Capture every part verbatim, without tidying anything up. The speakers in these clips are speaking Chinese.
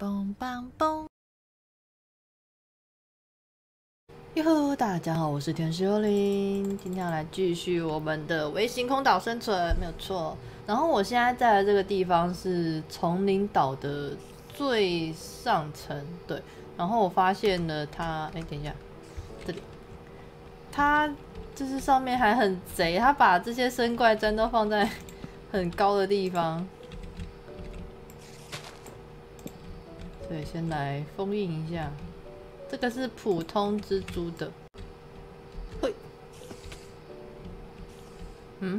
嘣嘣嘣！哟吼，大家好，我是天使幽灵，今天要来继续我们的微型空岛生存，没有错。然后我现在在的这个地方是丛林岛的最上层，对。然后我发现了它，哎，等一下，这里，它就是上面还很贼，它把这些生怪针都放在很高的地方。 对，先来封印一下。这个是普通蜘蛛的。嘿，嗯，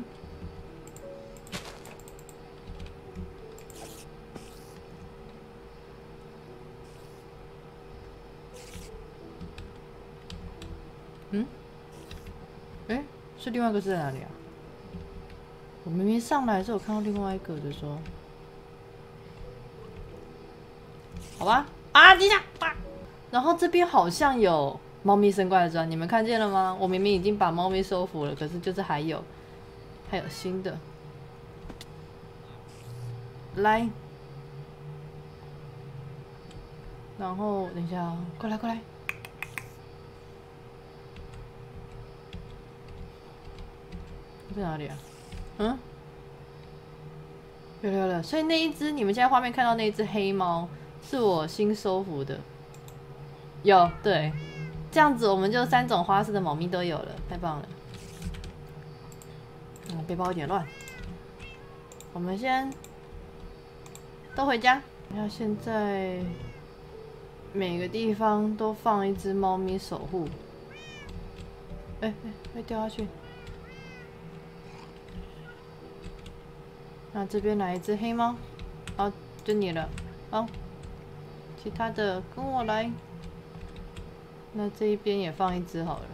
嗯，哎、欸，是另外一个是在哪里啊？我明明上来的时候有看到另外一个的说，好吧，啊，等一下，啊！然后这边好像有猫咪生怪的砖，你们看见了吗？我明明已经把猫咪收服了，可是就是还有，还有新的。来，然后等一下、哦，过来过来。在哪里啊？嗯，有了有了，所以那一只你们现在画面看到那一只黑猫是我新收服的。有，对，这样子我们就三种花式的猫咪都有了，太棒了。嗯，背包有点乱，我们先都回家。那现在每个地方都放一只猫咪守护。哎哎，会掉下去。那这边来一只黑猫，好，就你了。好，其他的跟我来。那这一边也放一只好了。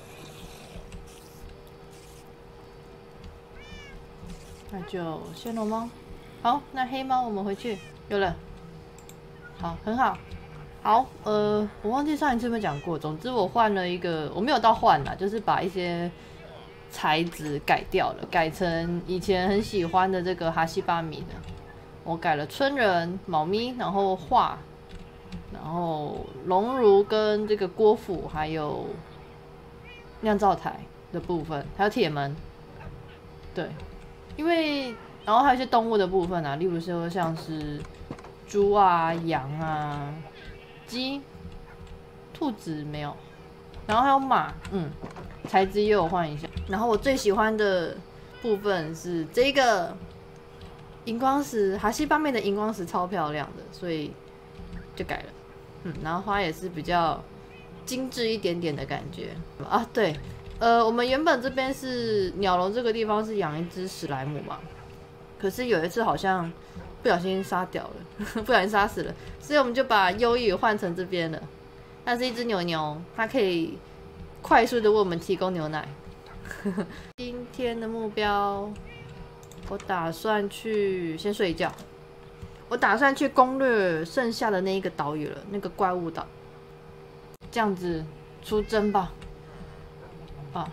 那就暹罗猫。好，那黑猫我们回去。有了。好，很好。好，呃，我忘记上一次有没有讲过。总之我换了一个，我没有到换啦，就是把一些材质改掉了，改成以前很喜欢的这个哈西巴米的。我改了村人、猫咪，然后画。然后熔炉跟这个锅釜，还有酿造台的部分，还有铁门，对，因为然后还有一些动物的部分啊，例如说像是猪啊、羊啊、鸡、兔子没有，然后还有马，嗯，材质也有换一下。然后我最喜欢的部分是这个荧光石，哈西巴妹的荧光石超漂亮的，所以就改了。嗯，然后花也是比较精致一点点的感觉啊。对，呃，我们原本这边是鸟笼这个地方是养一只史莱姆嘛，可是有一次好像不小心杀掉了，不小心杀死了，所以我们就把优异换成这边了。那是一只牛牛，它可以快速的为我们提供牛奶。今天的目标，我打算去先睡一觉。我打算去攻略剩下的那一个岛屿了，那个怪物岛。这样子出征吧。啊！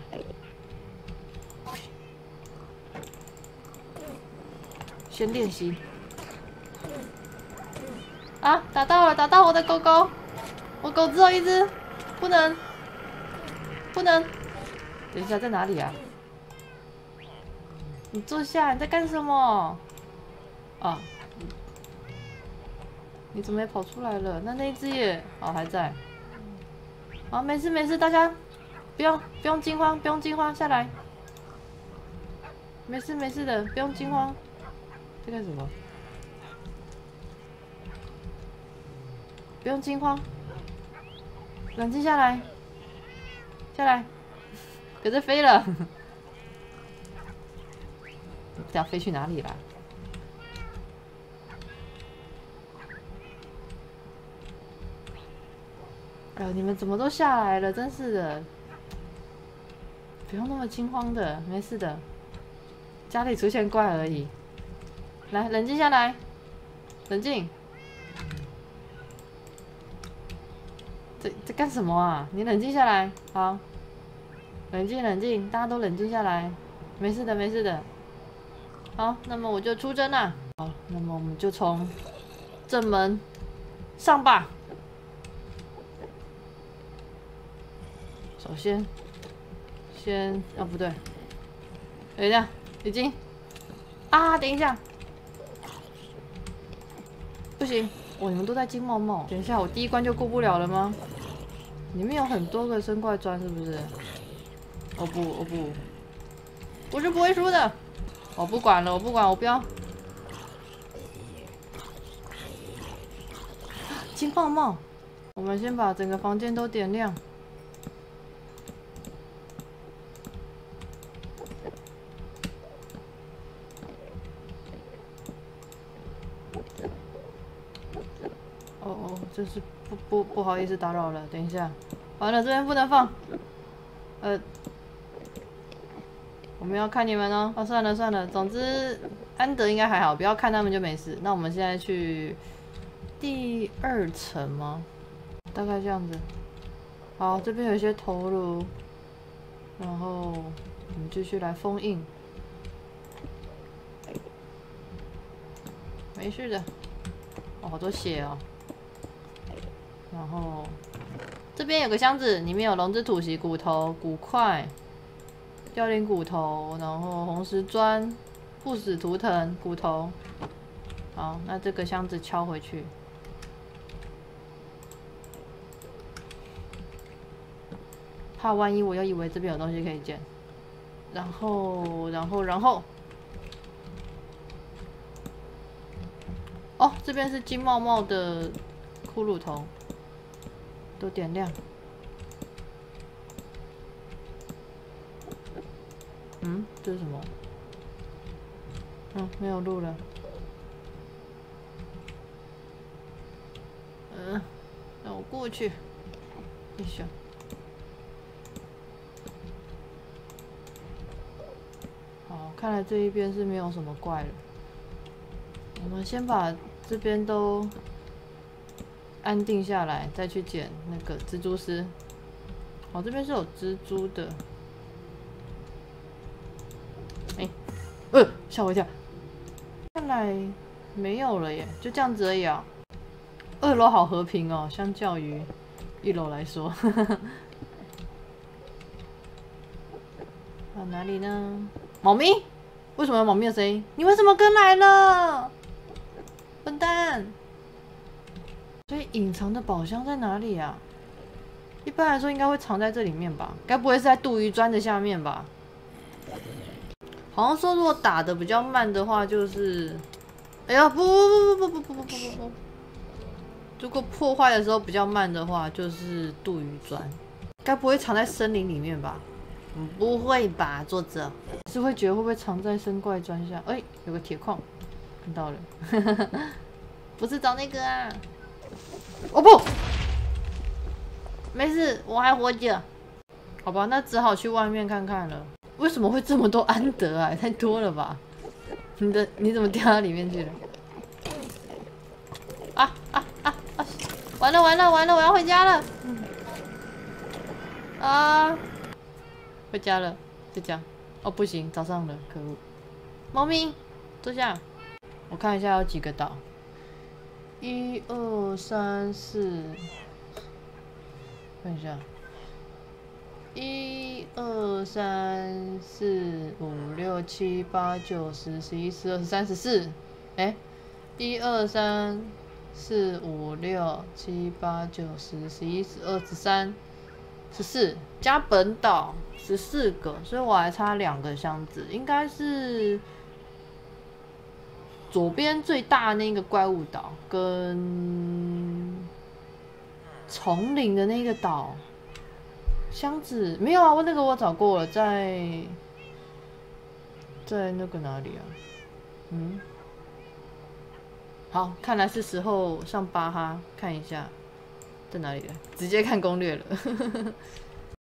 先练习。啊！打到了，打到我的狗狗。我狗只有一只，不能，不能。等一下，在哪里啊？你坐下，你在干什么？啊！你怎么也跑出来了？那那一只也哦还在。好，没事没事，大家不用不用惊慌，不用惊慌，下来。没事没事的，不用惊慌。在干什么？不用惊慌，冷静下来，下来。可是飞了，这要飞去哪里啦？哎呦，你们怎么都下来了？真是的，不用那么惊慌的，没事的，家里出现怪而已。来，冷静下来，冷静。这这干什么啊？你冷静下来，好，冷静冷静，大家都冷静下来，没事的没事的。好，那么我就出征了。好，那么我们就从正门上吧。首先，先啊不对，等一下，已经啊，等一下，不行，哦，你们都在金茂茂。等一下，我第一关就过不了了吗？里面有很多个生怪砖，是不是？哦不，哦不，我是不会输的。我不管了，我不管，我不要。金茂茂，我们先把整个房间都点亮。哦哦，真是不不不好意思打扰了，等一下，完了这边不能放，呃，我们要看你们哦。啊，算了算了，总之安德应该还好，不要看他们就没事。那我们现在去第二层吗？大概这样子。好，这边有一些头颅，然后我们继续来封印。没事的，哦，好多血哦。然后这边有个箱子，里面有龙之吐息、骨头、骨块、凋零骨头，然后红石砖、不死图腾、骨头。好，那这个箱子敲回去。怕万一我又以为这边有东西可以捡。然后，然后，然后，哦，这边是金茂茂的骷髅头。都点亮。嗯，这是什么？嗯，没有录了。嗯，让我过去。一下。好，看来这一边是没有什么怪了。我们先把这边都安定下来，再去捡那个蜘蛛丝。哦，这边是有蜘蛛的。哎、欸，呃，吓我一跳。看来没有了耶，就这样子而已啊。二楼好和平哦，相较于一楼来说。啊，哪里呢？猫咪？为什么有猫咪的声音？你为什么跟来了？笨蛋！所以隐藏的宝箱在哪里啊？一般来说应该会藏在这里面吧？该不会是在杜鱼砖的下面吧？好像说如果打的比较慢的话，就是……哎呀，不不不不不不不不不不！如果破坏的时候比较慢的话，就是杜鱼砖。该不会藏在森林里面吧？嗯，不会吧，作者是会觉得会不会藏在生怪砖下？哎、欸，有个铁矿，看到了，不是找那个啊！哦不，没事，我还活着。好吧，那只好去外面看看了。为什么会这么多安德啊？也太多了吧！你的你怎么掉到里面去了？啊啊啊啊！完了完了完了，我要回家了。嗯、啊！回家了，就这样。哦，不行，早上了，可恶！猫咪，坐下。我看一下有几个岛。一二三四，看一下。一二三四五六七八九十十一十二十三十四，哎，一二三四五六七八九十十一十二十三十四，加本岛十四个，所以我还差两个箱子，应该是左边最大那个怪物岛跟丛林的那个岛。箱子没有啊，我那个我找过了，在在那个哪里啊？嗯，好，看来是时候上巴哈看一下在哪里了，直接看攻略了。